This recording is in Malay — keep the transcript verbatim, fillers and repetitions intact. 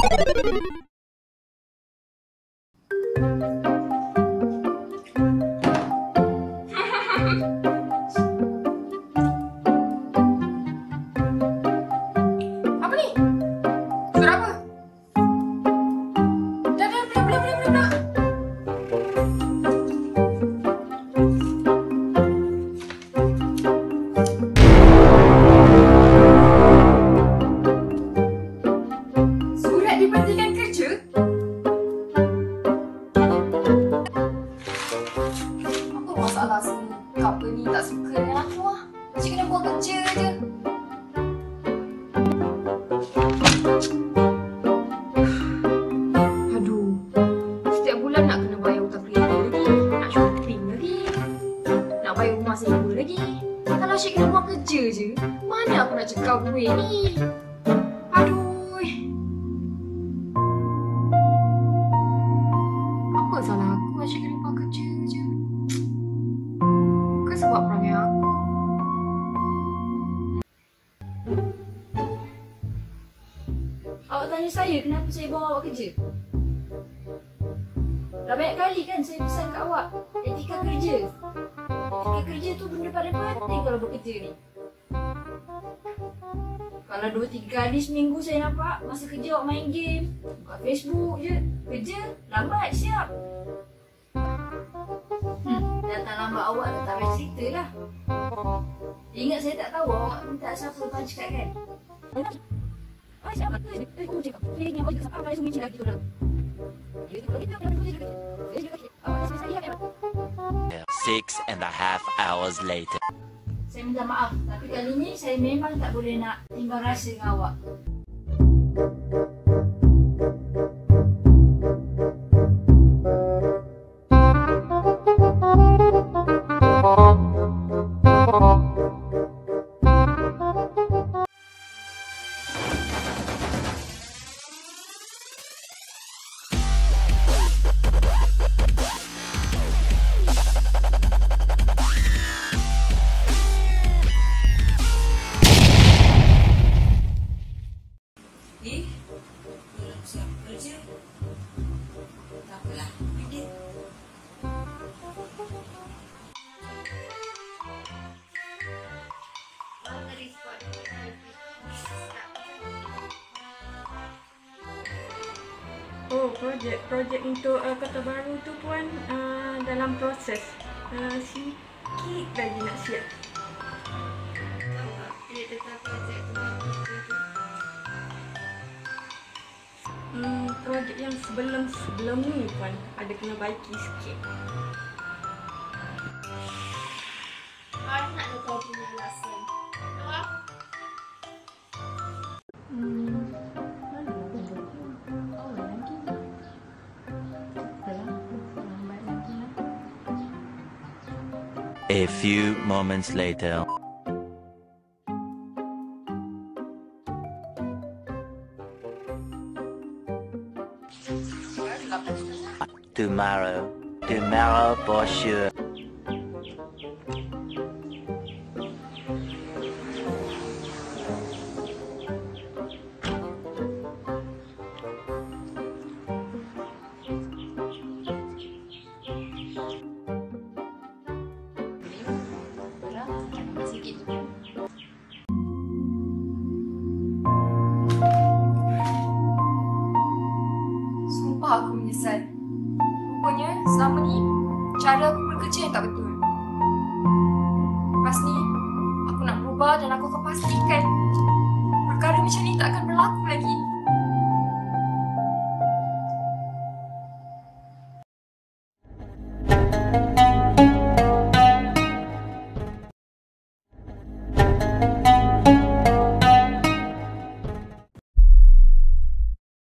Apa ni? Surat apa? Dah, dah, boleh, boleh, boleh, boleh, boleh. Surat diberhentikan kerja? Apa masalah semua company tak suka dengan aku lah? Macam kena buang kerja je. Aduh, setiap bulan nak kena bayar hutang kereta lagi, nak shopping lagi, nak bayar rumah sewa lagi. Kalau asyik kena buang kerja je, mana aku nak cekal duit ni? Aduh. Apa salah aku asyik kena buang kerja je? Ke sebab perangai aku? Awak tanya saya kenapa saya bawa awak kerja? Dah banyak kali kan saya pesan kat awak etika kerja. Etika kerja tu benda paling penting kalau bekerja ni. Kalau dua tiga kali seminggu saya nampak masa kerja awak main game, buka Facebook je, kerja lambat siap. Hmm, datang lambat awak tak payah cerita lah. Ingat saya tak tahu awak minta siapa punch card kan? Ah, siapa tu? Eh, aku cakap. Saya ingat awak cakap sampai semua cakap gitu dah. Dia tu kita kalau kerja kerja. Saya juga kerja. Awak rasa saya kan? Six and a half hours later. Saya minta maaf, tapi kali ni saya memang tak boleh nak timbang rasa dengan awak. Eh, belum siap kerja. Tak apalah, pergi. Oh, projek projek untuk uh, kota baru tu puan uh, dalam proses. Uh, sikit lagi nak siap. Hmm, projek yang sebelum-sebelum ni puan ada kena baiki sikit. Mana nak kau punya alasan? Hmm, mana ada oh lagi lah. Takpelah, lambat lagi lah. A few moments later. Tomorrow. Tomorrow for sure. Sumpah aku menyesal. Rupanya selama ni cara aku bekerja yang tak betul. Lepas ni aku nak berubah dan aku akan pastikan perkara macam ni tak akan berlaku lagi.